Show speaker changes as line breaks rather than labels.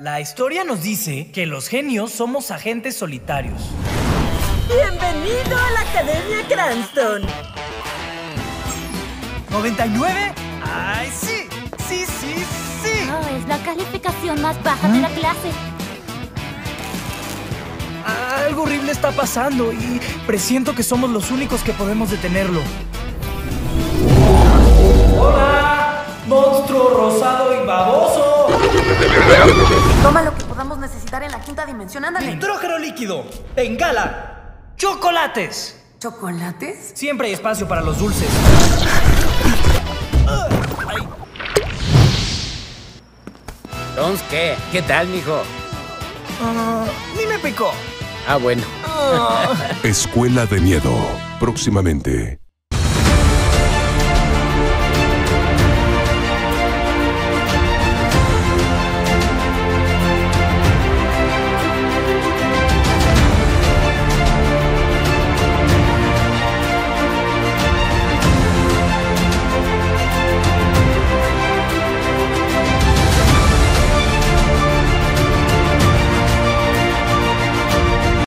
La historia nos dice que los genios somos agentes solitarios.
¡Bienvenido a la Academia Cranston!
¿99? ¡Ay, sí! ¡Sí, sí, sí!
Oh, es la calificación más baja de la clase.
Algo horrible está pasando y presiento que somos los únicos que podemos detenerlo. ¡Hola! ¡Monstruo rosado y baboso!
Toma lo que podamos necesitar en la quinta dimensión, ándale.
¡Nitrógeno líquido! ¡Bengala! ¡Chocolates!
¿Chocolates?
Siempre hay espacio para los dulces.
¿Entonces qué? ¿Qué tal, mijo?
Ni me picó.
Ah, bueno.
Escuela de Miedo, próximamente.